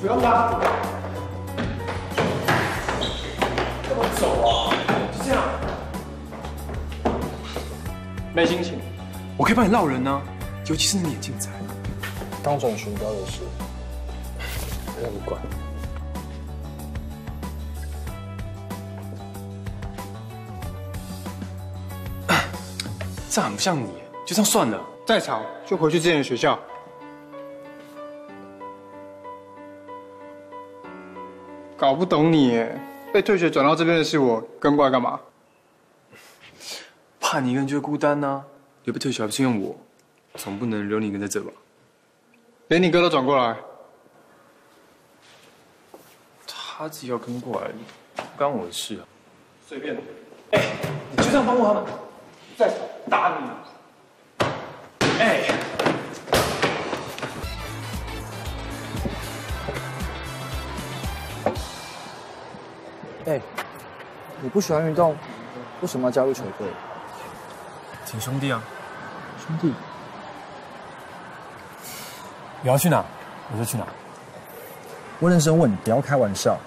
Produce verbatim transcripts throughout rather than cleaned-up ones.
不用啦。干嘛走啊？就这样。没心情。我可以帮你烙人呢、啊，尤其是你眼镜仔。 刚转寻标的事，不要你管。 这很不像你，就这样算了。 再吵就回去之前的学校。搞不懂你耶，被退学转到这边的是我，跟过来干嘛？ 怕你一个人觉得孤单呢、啊，留被退学还不是因为我，总不能留你一个人在这吧？ 连你哥都转过来， 他自己要跟过来，不干我的事啊。随便。哎、欸，你就这样帮我他们，再吵打你。哎、欸。 哎、欸，你不喜欢运动，为什么要加入球队？ 请兄弟啊。 兄弟。 你要去哪，我就去哪。 我认真问你，不要开玩笑。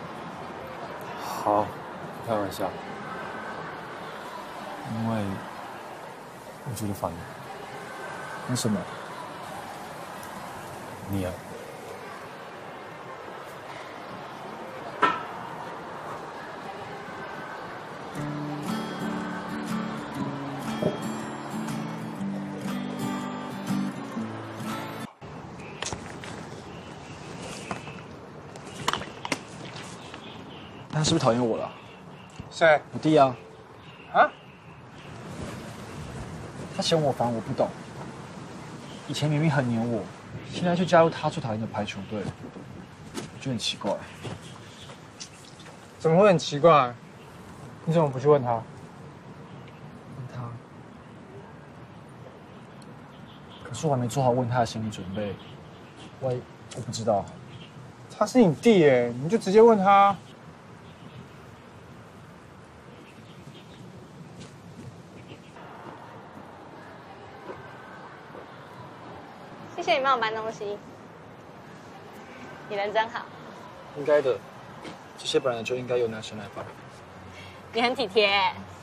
好，不开玩笑。因为我觉得烦了。 为什么？ 你啊。 他是不是讨厌我了？ 谁？ 我弟啊。 啊？ 他嫌我烦，我不懂。以前明明很黏我，现在却加入他最讨厌的排球队，我觉得很奇怪。 怎么会很奇怪？你怎么不去问他？ 问他？可是我还没做好问他的心理准备，我也我不知道。 他是你弟耶，你就直接问他。 谢谢你帮我搬东西，你人真好。 应该的，这些本来就应该由男生来办。 你很体贴。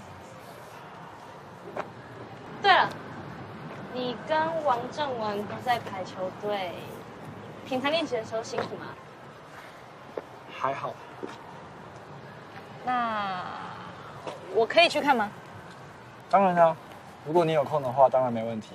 对了，你跟王正文都在排球队，平常练习的时候辛苦吗？ 还好。 那我可以去看吗？ 当然啦，如果你有空的话，当然没问题。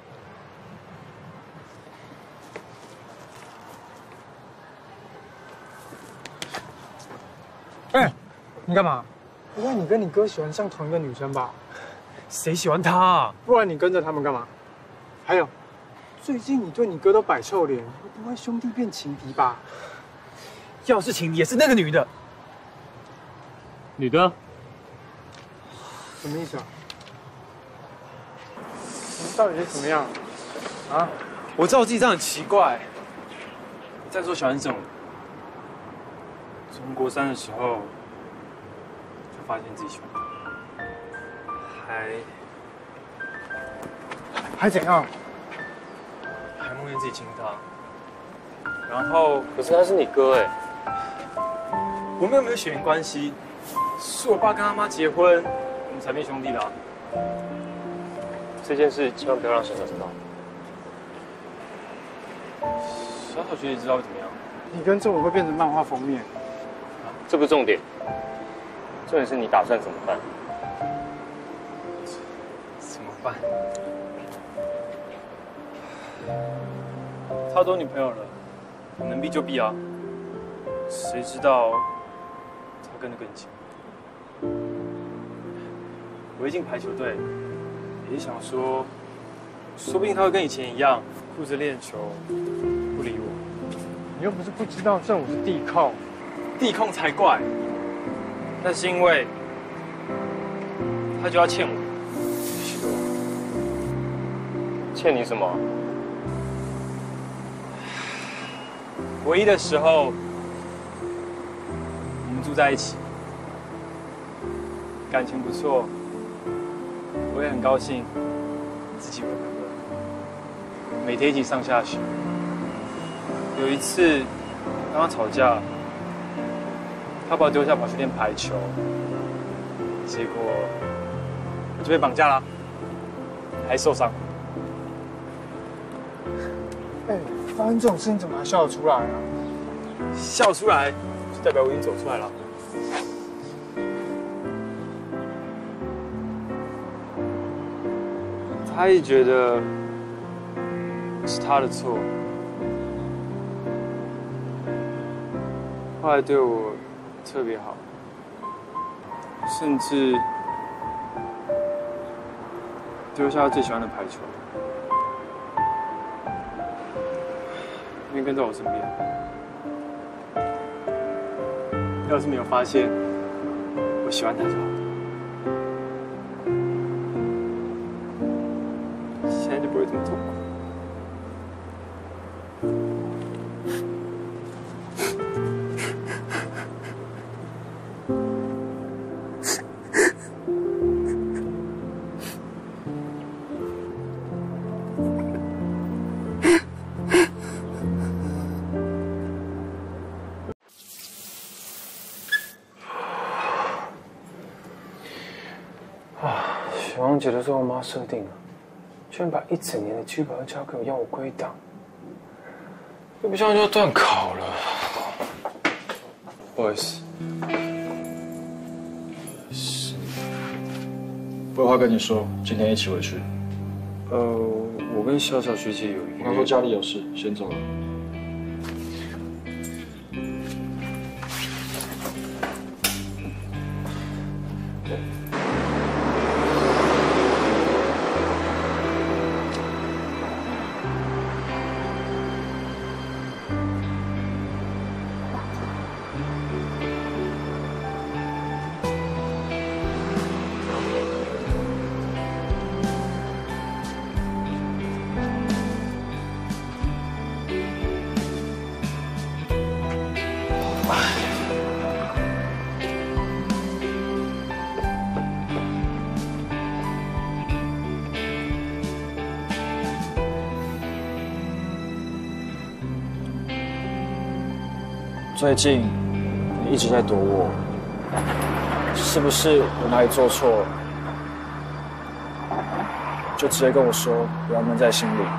哎、欸，你干嘛？因为你跟你哥喜欢上同一个女生吧？ 谁喜欢他啊？ 不然你跟着他们干嘛？还有，最近你对你哥都摆臭脸，不会兄弟变情敌吧？ 要是情敌也是那个女的。女的？ 什么意思啊？你到底是怎么样？啊？ 我知道我自己这样很奇怪。你再说喜欢这种，从国三的时候就发现自己喜欢他，还还怎样？ 还梦见自己亲他。然后， 可是他是你哥哎。 我们又没有血缘关系，是我爸跟他妈结婚，我们才变兄弟的啊。 这件事千万不要让小小知道。 小小学姐知道会怎么样？ 你跟郑伟会变成漫画封面。 啊，这不是重点，重点是你打算怎么办？ 怎么办？他都有女朋友了，能避就避啊。谁知道他跟得更紧。我一进排球队，也是想说，说不定他会跟以前一样，顾着练球，不理我。 你又不是不知道郑武是地控， 地控才怪。那是因为他就要欠我。 欠你什么？ 唯一的时候，我们住在一起，感情不错，我也很高兴自己有个哥，每天一起上下学。有一次， 刚刚吵架，他把我丢下跑去练排球，结果我就被绑架了，还受伤。 哎，发生这种事情怎么还笑得出来啊？ 笑出来，就代表我已经走出来了。他也觉得是他的错，后来对我特别好，甚至丢下他最喜欢的排球，因为跟在我身边。要是没有发现我喜欢他就好了，现在就不会这么痛苦。许王姐的是我妈设定的，居然把一整年的剧本都交给我，要我归档，又不像就要断考了。不好意思， 是。我有话跟你说，今天一起回去。 呃，我跟小小学姐有一个。 我刚说家里有事，先走了。最近你一直在躲我，是不是我哪里做错？就直接跟我说，不要闷在心里。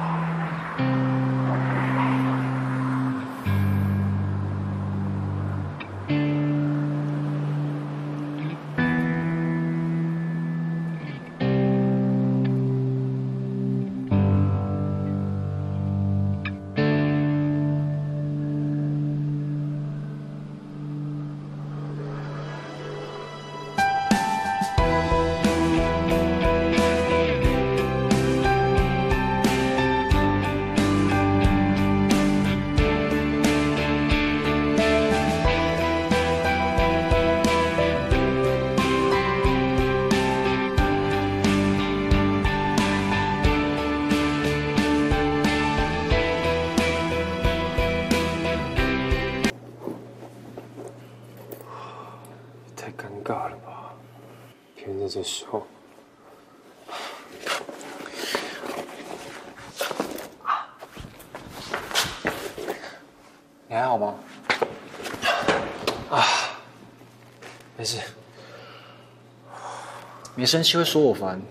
太尴尬了吧？偏在这时候。你还好吗？啊，没事。 没生气会说我烦。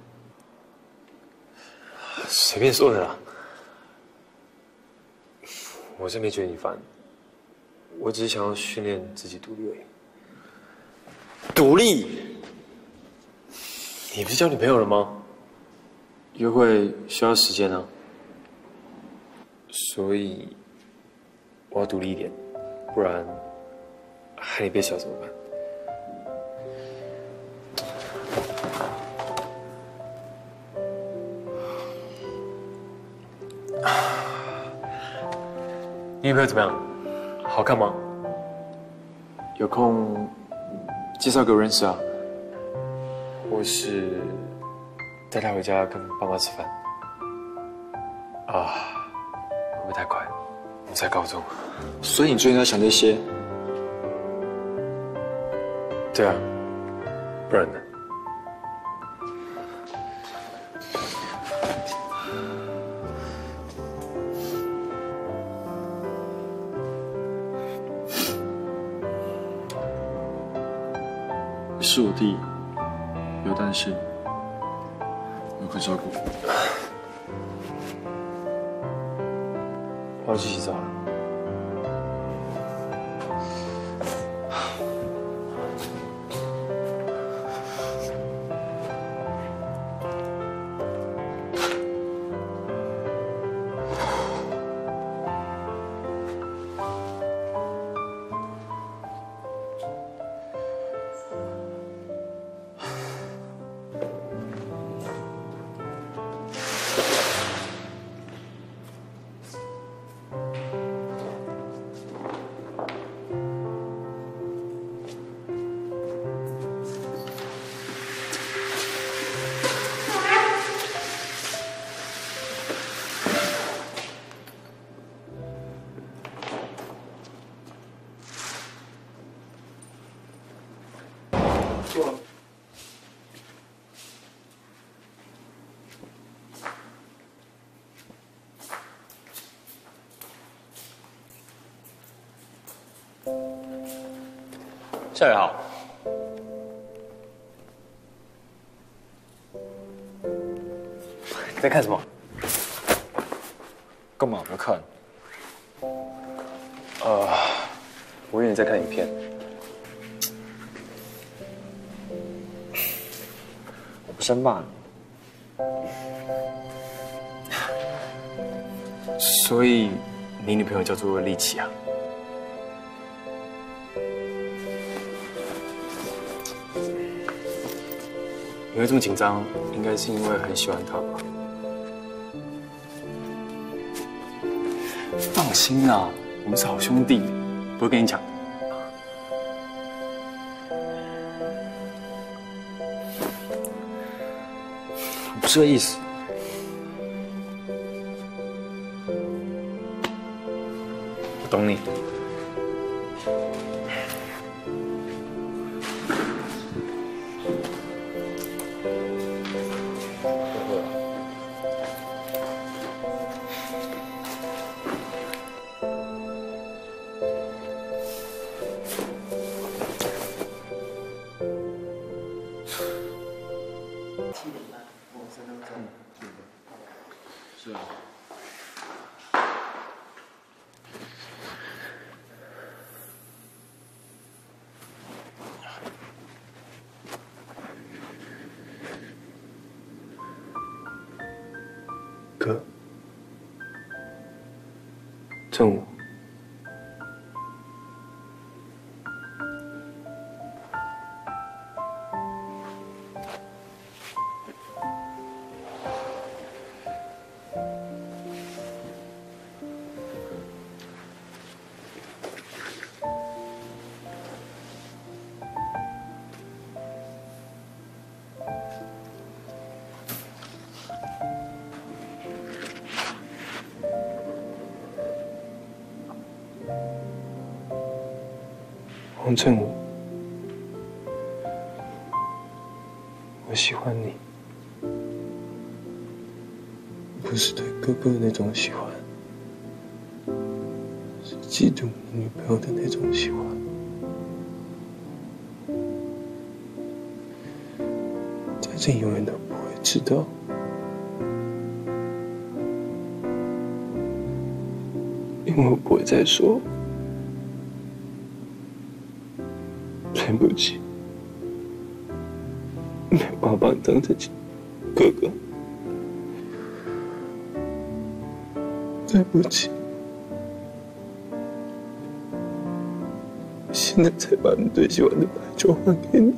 随便说的啦。我是没觉得你烦，我只是想要训练自己独立而已。独立？你不是交女朋友了吗？约会需要时间啊，所以我要独立一点，不然害你变小怎么办？你女朋友怎么样？好看吗？有空介绍给我认识啊，或是带她回家跟爸妈吃饭。啊，会不会太快？我们才高中。 所以你最近在想这些？ 对啊，不然呢？ 是我弟，不要担心，我会照顾。我要去洗澡了。 夏雨好，你在看什么？ 干嘛要看？ 呃，我以为你在看影片。 我不是在骂你。 所以你女朋友叫做丽琪啊？你会这么紧张，应该是因为很喜欢她吧？放心啦，我们是好兄弟，不会跟你讲。 我不是这意思。 我懂你。是啊。哥，正午。王正武，我喜欢你，不是对哥哥的那种喜欢，是嫉妒你女朋友的那种喜欢。在这永远都不会知道，因为我不会再说。 对不起，没有办法把你当成哥哥。对不起，现在才把你最喜欢的排球还给你。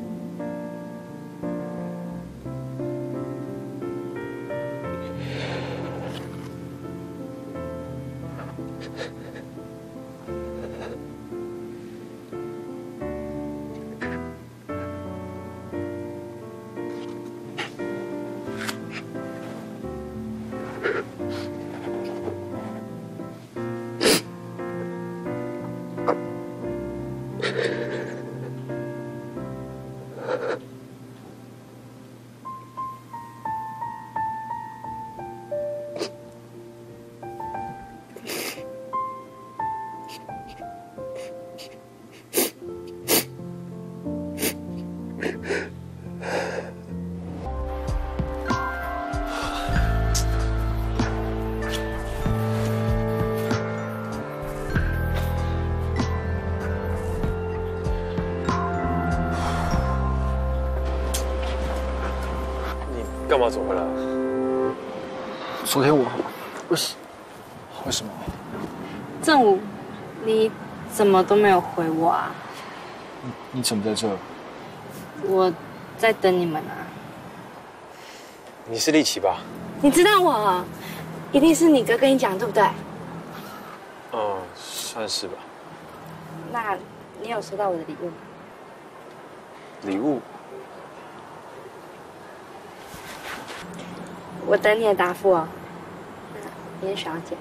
干嘛走回来？ 昨天我为什为什么？ 正午，你怎么都没有回我啊？ 你你怎么在这？ 我在等你们啊。 你是丽琪吧？ 你知道我，一定是你哥跟你讲，对不对？ 嗯，算是吧。 那你有收到我的礼物吗？ 礼物？ 我等你的答复哦，严小姐。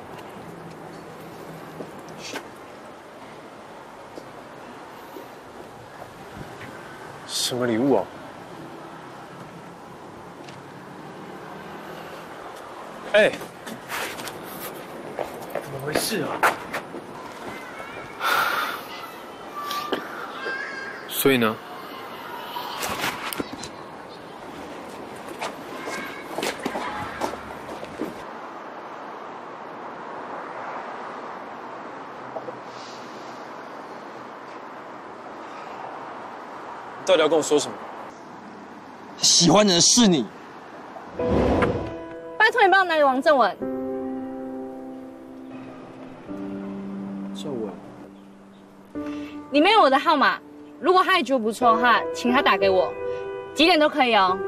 什么礼物啊？哎， 怎么回事啊？ 所以呢？你到底要跟我说什么？ 喜欢的人是你。 拜托你帮我拿给王正文。 正文， 里面有我的号码，如果他也觉得不错的话，请他打给我，几点都可以哦。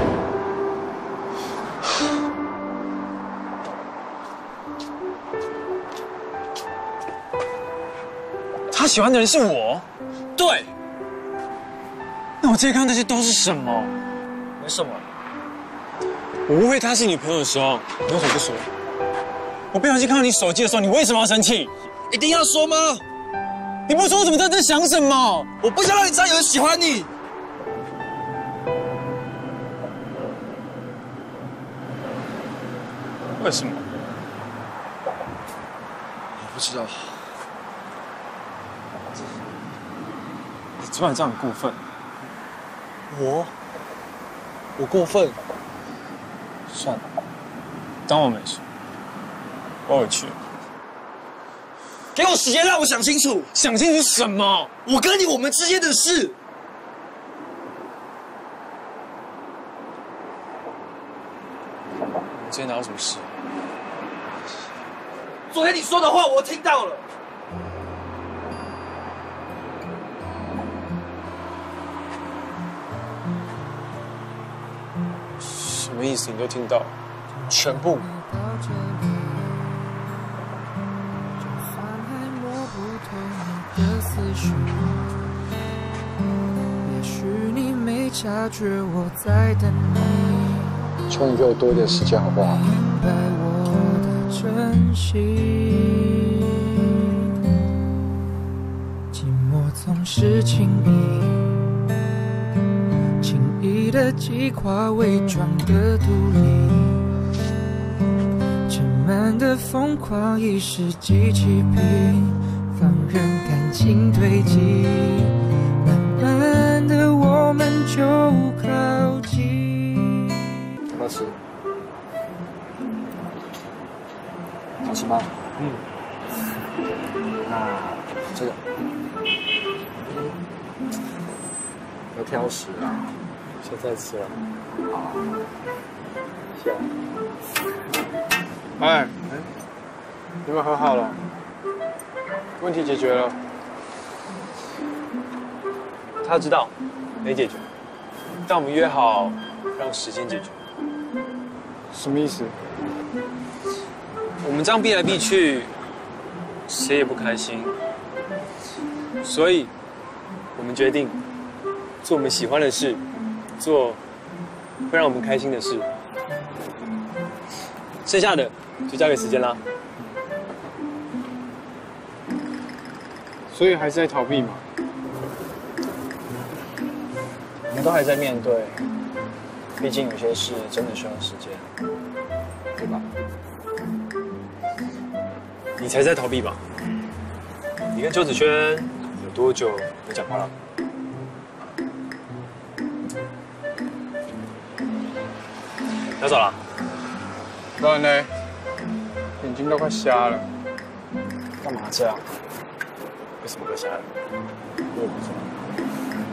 他喜欢的人是我。 对。 那我这些看到这些都是什么？ 没什么。 我误会他是女朋友的时候，你为什么不说？我不小心看到你手机的时候，你为什么要生气？ 一定要说吗？ 你不说我怎么知道在想什么？ 我不想让你知道有人喜欢你。 为什么？ 我不知道。 你昨晚这样很过分。 我，我过分。算了， 当我没事。我委屈了。 给我时间让我想清楚。 想清楚什么？ 我跟你我们之间的事。 我们之间哪有什么事？ 昨天你说的话我听到了。 什么意思？你都听到？ 全部。 也许你没察觉我在等你， 求你给我多一点时间好不好？ 明白我的珍惜，寂寞总是轻易，轻易的击垮伪装的独立，盛满的疯狂已是机器病。放任感情堆积，慢慢的我们就靠近。 好不好吃？好吃吗？ 嗯。 那这个要挑食啊。 现在吃了。 好。谢。 哎，你们和好了？问题解决了。 他知道，没解决，但我们约好让时间解决。 什么意思？ 我们这样逼来逼去，谁也不开心，所以，我们决定做我们喜欢的事，做会让我们开心的事，剩下的就交给时间啦。 所以还是在逃避嘛？ 我们都还在面对，毕竟有些事真的需要时间，对吧？ 你才在逃避吧？你跟邱子轩有多久没讲话了？要走了？ 不然呢？眼睛都快瞎了。 干嘛这样？ 为什么会瞎了？ 我也不知道。